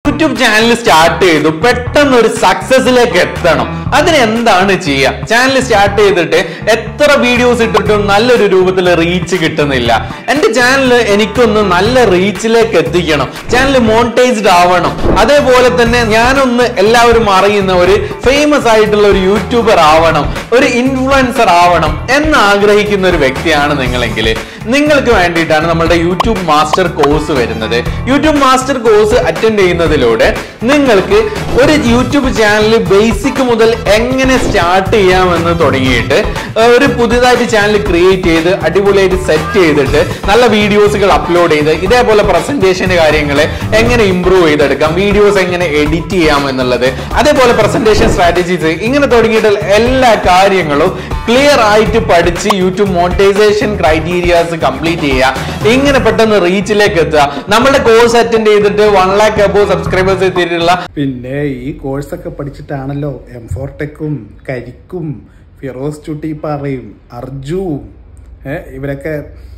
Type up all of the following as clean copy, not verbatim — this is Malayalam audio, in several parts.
YouTube channel start ചെയ്തു പെട്ടെന്ന് ഒരു സക്സസിലേക്ക് എത്തണം അതിന് എന്താണ് ചെയ്യുക ചാനൽ സ്റ്റാർട്ട് ചെയ്തിട്ട് എത്ര വീഡിയോസ് ഇട്ടിട്ടും നല്ലൊരു രൂപത്തിൽ റീച്ച് കിട്ടുന്നില്ല എൻ്റെ ചാനൽ എനിക്കൊന്ന് നല്ല റീച്ചിലേക്ക് എത്തിക്കണം ചാനൽ മോണിറ്റൈസ്ഡ് ആവണം അതേപോലെ തന്നെ ഞാനൊന്ന് എല്ലാവരും അറിയുന്ന ഒരു ഫേമസ് ആയിട്ടുള്ള ഒരു യൂട്യൂബർ ആവണം ഒരു ഇൻഫ്ലുവൻസർ ആവണം എന്ന് ആഗ്രഹിക്കുന്ന ഒരു വ്യക്തിയാണ് നിങ്ങളെങ്കിൽ നിങ്ങൾക്ക് വേണ്ടിയിട്ടാണ് നമ്മുടെ യൂട്യൂബ് മാസ്റ്റർ കോഴ്സ് വരുന്നത് യൂട്യൂബ് മാസ്റ്റർ കോഴ്സ് അറ്റൻഡ് ചെയ്യുന്നതിലൂടെ നിങ്ങൾക്ക് ഒരു യൂട്യൂബ് ചാനൽ ബേസിക് മുതൽ എങ്ങനെ സ്റ്റാർട്ട് ചെയ്യാമെന്ന് തുടങ്ങിയിട്ട് ഒരു പുതിയതായിട്ട് ചാനൽ ക്രിയേറ്റ് ചെയ്ത് അടിപൊളിയായിട്ട് സെറ്റ് ചെയ്തിട്ട് നല്ല വീഡിയോസുകൾ അപ്ലോഡ് ചെയ്ത് ഇതേപോലെ പ്രസന്റേഷന്റെ കാര്യങ്ങൾ എങ്ങനെ ഇംപ്രൂവ് ചെയ്തെടുക്കാം വീഡിയോസ് എങ്ങനെ എഡിറ്റ് ചെയ്യാം എന്നുള്ളത് അതേപോലെ പ്രസന്റേഷൻ സ്ട്രാറ്റജീസ് ഇങ്ങനെ തുടങ്ങിയിട്ട് എല്ലാ കാര്യങ്ങളും ക്ലിയർ ആയിട്ട് പഠിച്ച് യൂട്യൂബ് മോണിറ്റൈസേഷൻ ക്രൈറ്റീരിയാസ് കംപ്ലീറ്റ് ചെയ്യുക ഇങ്ങനെ പെട്ടെന്ന് റീച്ചിലേക്ക് എത്തുക നമ്മുടെ കോഴ്സ് അറ്റൻഡ് ചെയ്തിട്ട് 1 lakh above സബ്സ്ക്രൈബേഴ്സ് എത്തിയിട്ടുള്ള പിന്നെ ഈ കോഴ്സൊക്കെ പഠിച്ചിട്ടാണല്ലോ M4ടെക്കും കരിക്കും ഫിറോസ് ചുട്ടിപ്പാറയും അർജുവും ഇവരൊക്കെ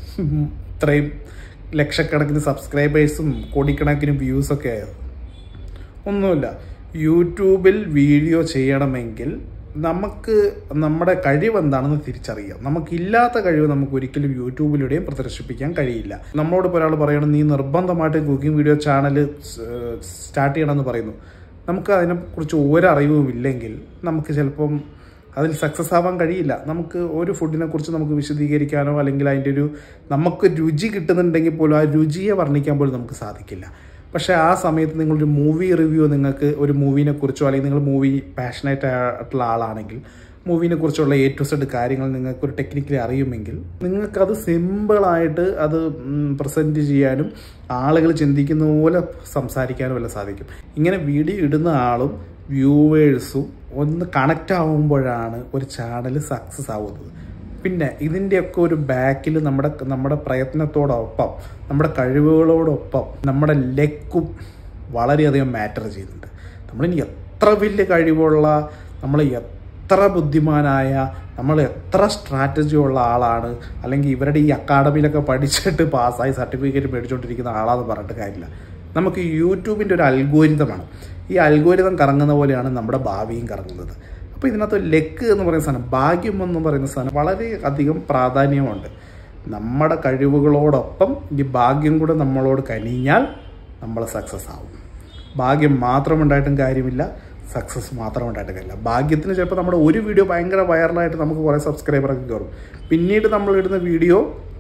ഇത്രയും ലക്ഷക്കണക്കിന് സബ്സ്ക്രൈബേഴ്സും കോടിക്കണക്കിന് വ്യൂസൊക്കെ ആയത് ഒന്നുമില്ല യൂട്യൂബിൽ വീഡിയോ ചെയ്യണമെങ്കിൽ നമുക്ക് നമ്മുടെ കഴിവ് എന്താണെന്ന് തിരിച്ചറിയാം നമുക്കില്ലാത്ത കഴിവ് നമുക്ക് ഒരിക്കലും യൂട്യൂബിലൂടെയും പ്രദർശിപ്പിക്കാൻ കഴിയില്ല നമ്മളോട് ഇപ്പോൾ ഒരാൾ പറയണം നീ നിർബന്ധമായിട്ട് കുക്കിംഗ് വീഡിയോ ചാനൽ സ്റ്റാർട്ട് ചെയ്യണമെന്ന് പറയുന്നു നമുക്ക് അതിനെക്കുറിച്ച് ഒരറിവും ഇല്ലെങ്കിൽ നമുക്ക് ചിലപ്പം അതിൽ സക്സസ് ആവാൻ കഴിയില്ല നമുക്ക് ഒരു ഫുഡിനെ കുറിച്ച് നമുക്ക് വിശദീകരിക്കാനോ അല്ലെങ്കിൽ അതിൻ്റെ ഒരു നമുക്ക് രുചി കിട്ടുന്നുണ്ടെങ്കിൽ പോലും ആ രുചിയെ വർണ്ണിക്കാൻ പോലും നമുക്ക് സാധിക്കില്ല പക്ഷേ ആ സമയത്ത് നിങ്ങളൊരു മൂവി റിവ്യൂ നിങ്ങൾക്ക് ഒരു മൂവിനെ കുറിച്ചോ അല്ലെങ്കിൽ നിങ്ങൾ മൂവി പാഷനേറ്റ് ആയിട്ടുള്ള ആളാണെങ്കിൽ മൂവിനെ കുറിച്ചുള്ള A to Z കാര്യങ്ങൾ നിങ്ങൾക്കൊരു ടെക്നിക്കലി അറിയുമെങ്കിൽ നിങ്ങൾക്കത് സിമ്പിളായിട്ട് അത് പ്രസൻറ്റ് ചെയ്യാനും ആളുകൾ ചിന്തിക്കുന്ന പോലെ സംസാരിക്കാനും എല്ലാം സാധിക്കും ഇങ്ങനെ വീഡിയോ ഇടുന്ന ആളും വ്യൂവേഴ്സും ഒന്ന് കണക്റ്റ് ആവുമ്പോഴാണ് ഒരു ചാനൽ സക്സസ് ആവുന്നത് പിന്നെ ഇതിൻ്റെയൊക്കെ ഒരു ബാക്കിൽ നമ്മുടെ പ്രയത്നത്തോടൊപ്പം നമ്മുടെ കഴിവുകളോടൊപ്പം നമ്മുടെ ലക്കും വളരെയധികം മാറ്റർ ചെയ്യുന്നുണ്ട് നമ്മളിനി എത്ര വലിയ കഴിവുള്ള നമ്മൾ എത്ര ബുദ്ധിമാനായ നമ്മൾ എത്ര സ്ട്രാറ്റജി ഉള്ള ആളാണ് അല്ലെങ്കിൽ ഇവരുടെ ഈ അക്കാഡമിയിലൊക്കെ പഠിച്ചിട്ട് പാസ്സായി സർട്ടിഫിക്കറ്റ് മേടിച്ചുകൊണ്ടിരിക്കുന്ന ആളാന്ന് പറഞ്ഞിട്ട് കാര്യമില്ല നമുക്ക് യൂട്യൂബിൻ്റെ ഒരു അൽഗോരിതമാണ് ഈ അൽഗോരിതം കറങ്ങുന്ന പോലെയാണ് നമ്മുടെ ഭാവിയും കറങ്ങുന്നത് അപ്പോൾ ഇതിനകത്ത് ലക്ക് എന്ന് പറയുന്ന സാധനം ഭാഗ്യം എന്ന് പറയുന്ന സാധനം വളരെ അധികം പ്രാധാന്യമുണ്ട് നമ്മുടെ കഴിവുകളോടൊപ്പം ഈ ഭാഗ്യം കൂടെ നമ്മളോട് കനിഞ്ഞാൽ നമ്മൾ സക്സസ് ആവും ഭാഗ്യം മാത്രം ഉണ്ടായിട്ടും കാര്യമില്ല സക്സസ് മാത്രം ഉണ്ടായിട്ടും കാര്യമില്ല ഭാഗ്യത്തിന് ചിലപ്പോൾ നമ്മുടെ ഒരു വീഡിയോ ഭയങ്കര വൈറലായിട്ട് നമുക്ക് കുറേ സബ്സ്ക്രൈബറൊക്കെ കയറും പിന്നീട് നമ്മളിടുന്ന വീഡിയോ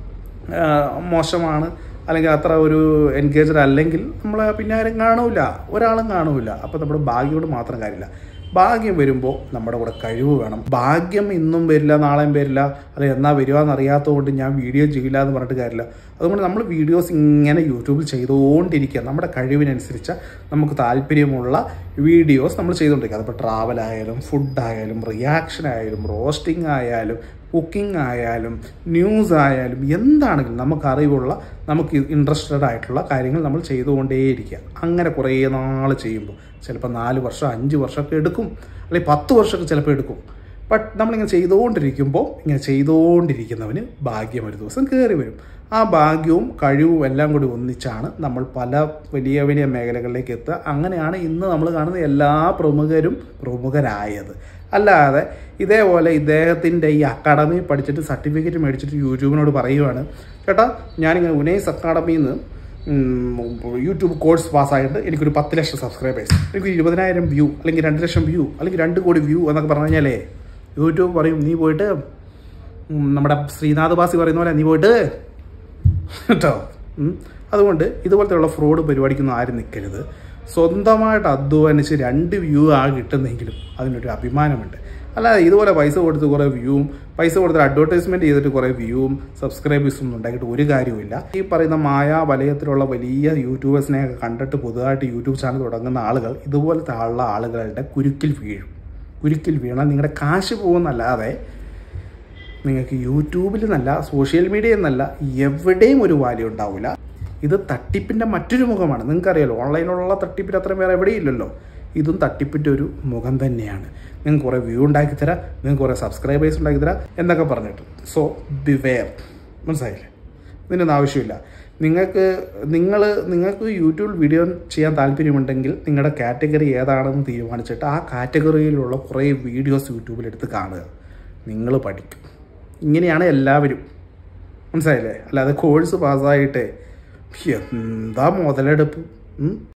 മോശമാണ് അല്ലെങ്കിൽ അത്ര ഒരു എൻഗേജഡ് അല്ലെങ്കിൽ നമ്മളെ പിന്നെ ആരും കാണൂല ഒരാളും കാണൂല അപ്പോൾ നമ്മുടെ ഭാഗ്യോട് മാത്രം കാര്യമില്ല ഭാഗ്യം വരുമ്പോൾ നമ്മുടെ കൂടെ കഴിവ് വേണം ഭാഗ്യം ഇന്നും വരില്ല നാളെയും വരില്ല അല്ലെങ്കിൽ എന്നാ വരുവാന്ന് അറിയാത്തതുകൊണ്ട് ഞാൻ വീഡിയോ ചെയ്യില്ല എന്ന് പറഞ്ഞിട്ട് കാര്യമില്ല അതുകൊണ്ട് നമ്മൾ വീഡിയോസ് ഇങ്ങനെ യൂട്യൂബിൽ ചെയ്തുകൊണ്ടിരിക്കുക നമ്മുടെ കഴിവിനനുസരിച്ച് നമുക്ക് താല്പര്യമുള്ള വീഡിയോസ് നമ്മൾ ചെയ്തുകൊണ്ടിരിക്കുക അതിപ്പോൾ ട്രാവലായാലും ഫുഡായാലും റിയാക്ഷൻ ആയാലും റോസ്റ്റിംഗ് ആയാലും കുക്കിംഗ് ആയാലും ന്യൂസ് ആയാലും എന്താണെങ്കിലും നമുക്ക് അറിവുള്ള നമുക്ക് ഇൻട്രസ്റ്റഡ് ആയിട്ടുള്ള കാര്യങ്ങൾ നമ്മൾ ചെയ്തുകൊണ്ടേയിരിക്കുക അങ്ങനെ കുറേ നാൾ ചെയ്യുമ്പോൾ ചിലപ്പോൾ 4 വർഷം 5 വർഷമൊക്കെ എടുക്കും അല്ലെങ്കിൽ 10 വർഷമൊക്കെ ചിലപ്പോൾ എടുക്കും ബട്ട് നമ്മളിങ്ങനെ ചെയ്തുകൊണ്ടിരിക്കുന്നവന് ഭാഗ്യം ഒരു ദിവസം കയറി വരും ആ ഭാഗ്യവും കഴിവും എല്ലാം കൂടി ഒന്നിച്ചാണ് നമ്മൾ പല വലിയ വലിയ മേഖലകളിലേക്ക് എത്തുക അങ്ങനെയാണ് ഇന്ന് നമ്മൾ കാണുന്ന എല്ലാ പ്രമുഖരായത് അല്ലാതെ ഇതേപോലെ ഇദ്ദേഹത്തിൻ്റെ ഈ അക്കാഡമി പഠിച്ചിട്ട് സർട്ടിഫിക്കറ്റ് മേടിച്ചിട്ട് യൂട്യൂബിനോട് പറയുവാണ് ചേട്ടാ ഞാനിങ്ങനെ ഉനൈസ് അക്കാഡമിയിൽ നിന്ന് യൂട്യൂബ് കോഴ്സ് പാസ്സായിട്ട് എനിക്കൊരു 10 ലക്ഷം സബ്സ്ക്രൈബേഴ്സ് എനിക്ക് 20,000 വ്യൂ അല്ലെങ്കിൽ 2 ലക്ഷം വ്യൂ അല്ലെങ്കിൽ 2 കോടി വ്യൂ എന്നൊക്കെ പറഞ്ഞു കഴിഞ്ഞാലേ യൂട്യൂബ് പറയും നീ പോയിട്ട് നമ്മുടെ ശ്രീനാഥ് ബാസി പറയുന്ന പോലെ നീ പോയിട്ട് കേട്ടോ അതുകൊണ്ട് ഇതുപോലത്തെയുള്ള ഫ്രോഡ് പരിപാടിക്കൊന്നും ആരും നിൽക്കരുത് സ്വന്തമായിട്ട് അധ്വാനിച്ച് 2 വ്യൂ കിട്ടുന്നെങ്കിലും അതിനൊരു അഭിമാനമുണ്ട് അല്ലാതെ ഇതുപോലെ പൈസ കൊടുത്ത് കുറേ വ്യൂവും പൈസ കൊടുത്ത് അഡ്വർടൈസ്മെൻറ്റ് ചെയ്തിട്ട് കുറേ വ്യൂവും സബ്സ്ക്രൈബേഴ്സും ഉണ്ടാക്കിയിട്ട് ഒരു കാര്യവുമില്ല ഈ പറയുന്ന വലയത്തിലുള്ള വലിയ യൂട്യൂബേഴ്സിനെയൊക്കെ കണ്ടിട്ട് പുതുതായിട്ട് യൂട്യൂബ് ചാനൽ തുടങ്ങുന്ന ആളുകൾ ഇതുപോലത്തെ ആളുകളുടെ കുരുക്കിൽ വീണാൽ നിങ്ങളുടെ കാശ് പോകുന്നല്ലാതെ നിങ്ങൾക്ക് യൂട്യൂബിൽ എന്നല്ല സോഷ്യൽ മീഡിയയിൽ നിന്നല്ല എവിടെയും ഒരു വാല്യൂ ഉണ്ടാവില്ല ഇത് തട്ടിപ്പിൻ്റെ മറ്റൊരു മുഖമാണ് നിങ്ങൾക്കറിയാലോ ഓൺലൈനിലുള്ള തട്ടിപ്പിന് അത്രയും വേറെ എവിടെയില്ലല്ലോ ഇതും തട്ടിപ്പിൻ്റെ ഒരു മുഖം തന്നെയാണ് നിങ്ങൾക്ക് കുറേ വ്യൂ ഉണ്ടാക്കി തരാം നിങ്ങൾക്ക് കുറേ സബ്സ്ക്രൈബേഴ്സ് ഉണ്ടാക്കി തരാം എന്നൊക്കെ പറഞ്ഞിട്ട് സോ ബിവെയർ മനസ്സിലായില്ലേ ഇതിനൊന്നും ആവശ്യമില്ല നിങ്ങൾക്ക് യൂട്യൂബ് വീഡിയോ ചെയ്യാൻ താല്പര്യമുണ്ടെങ്കിൽ നിങ്ങളുടെ കാറ്റഗറി ഏതാണെന്ന് തീരുമാനിച്ചിട്ട് ആ കാറ്റഗറിയിലുള്ള കുറേ വീഡിയോസ് യൂട്യൂബിലെടുത്ത് കാണുക. നിങ്ങൾ പഠിക്കും. ഇങ്ങനെയാണ് എല്ലാവരും, മനസ്സിലായില്ലേ? അല്ലാതെ കോഴ്സ് പാസ്സായിട്ട് എന്താ മുതലെടുപ്പ്.